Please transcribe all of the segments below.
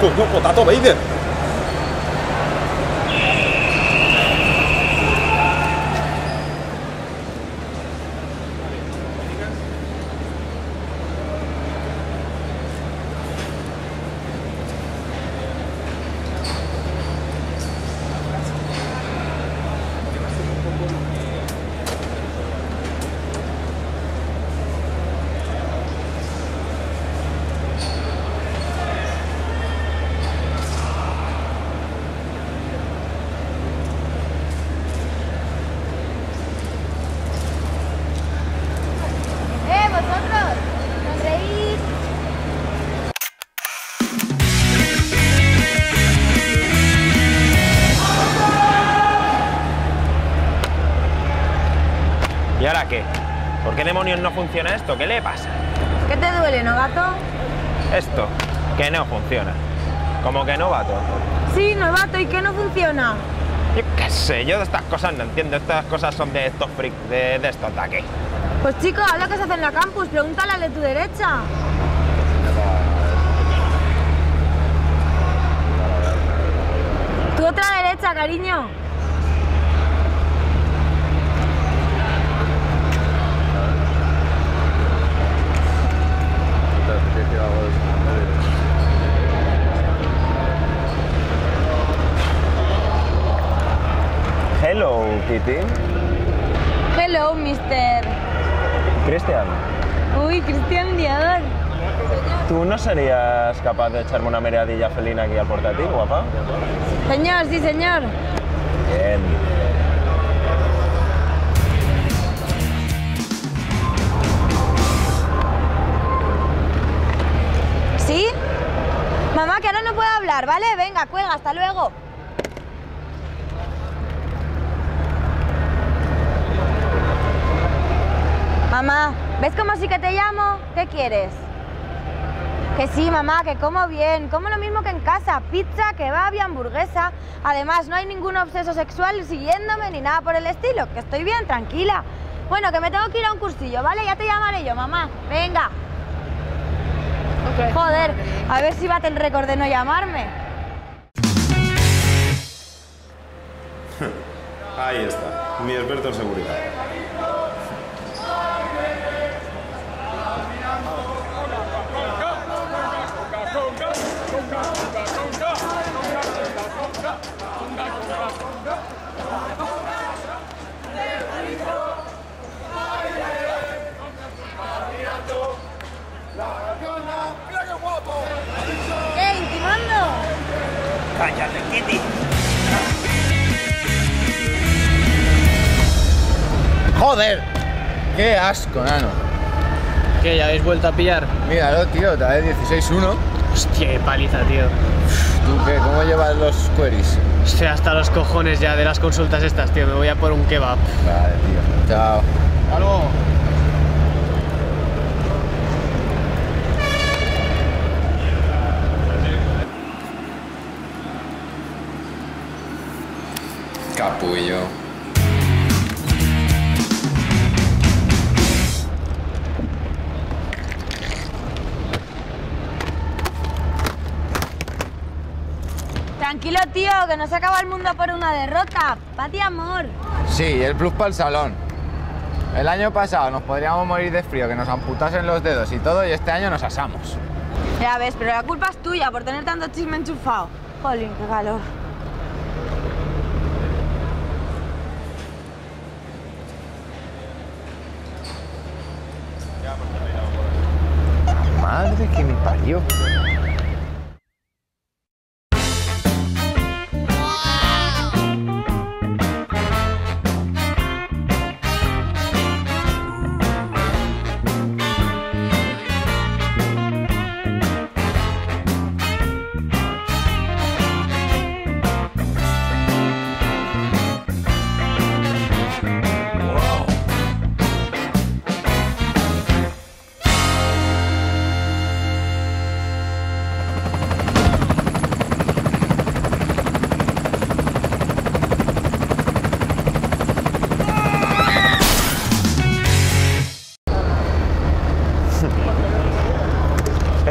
Coño, Potato Vader. Vosotros, sonreíd. ¿Y ahora qué? ¿Por qué demonios no funciona esto? ¿Qué le pasa? ¿Qué te duele, novato? Esto, que no funciona. ¿Cómo que novato? Sí, novato, ¿y qué no funciona? Yo qué sé, yo de estas cosas no entiendo. Estas cosas son de estos freaks, de estos de aquí. Pues chico, habla que se hace en la campus, pregúntale al de tu derecha. Tu otra derecha, cariño. Hello, Kitty. Hello, Mr. Cristian, Uy, Cristian Dior. ¿tú no serías capaz de echarme una mereadilla felina aquí al portátil, guapa? Señor, sí, señor. Bien. ¿Sí? Mamá, que ahora no puedo hablar, ¿vale? Venga, cuelga, hasta luego. Mamá, ¿ves cómo sí que te llamo? ¿Qué quieres? Que sí, mamá, que como bien, como lo mismo que en casa, pizza, kebab y hamburguesa. Además, no hay ningún obseso sexual siguiéndome ni nada por el estilo, que estoy bien, tranquila. Bueno, que me tengo que ir a un cursillo, ¿vale? Ya te llamaré yo, mamá. Venga. Okay. Joder, a ver si bate el récord de no llamarme. Ahí está, mi experto en seguridad. ¡Eh, intimando! ¡Cállate, Kitty! ¡Joder! ¡Qué asco, nano! ¿Qué? ¿Ya habéis vuelto a pillar? Míralo, tío, otra vez 16-1. Hostia, qué paliza, tío. ¿Tú qué? ¿Cómo llevas los queries? Estoy hasta los cojones ya de las consultas estas, tío. Me voy a por un kebab. Vale, tío. Chao. Hasta luego. Capullo. Tranquilo, tío, que no se acaba el mundo por una derrota. Pati, amor. Sí, el plus para el salón. El año pasado nos podríamos morir de frío, que nos amputasen los dedos y todo, y este año nos asamos. Ya ves, pero la culpa es tuya por tener tanto chisme enchufado. Jolín, qué calor. Madre que me parió.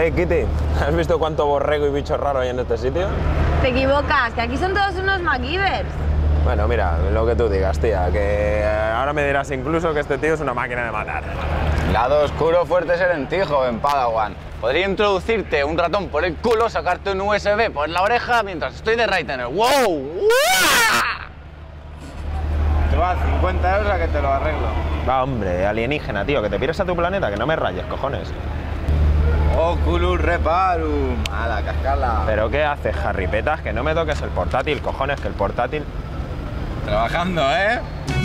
Hey, Kitty, ¿has visto cuánto borrego y bicho raro hay en este sitio? Te equivocas, que aquí son todos unos MacGyvers. Bueno, mira, lo que tú digas, tía, que ahora me dirás incluso que este tío es una máquina de matar. Lado oscuro, fuerte serentijo en Padawan. Podría introducirte un ratón por el culo, sacarte un USB por la oreja mientras estoy de Raitener. ¡Wow! Te va 50 euros a que te lo arreglo. Va, hombre, alienígena, tío, que te pires a tu planeta, que no me rayes, cojones. Oculus Reparum. A la cascarla. ¿Pero qué haces, Harry Petas? Que no me toques el portátil, cojones, que el portátil... Trabajando, ¿eh?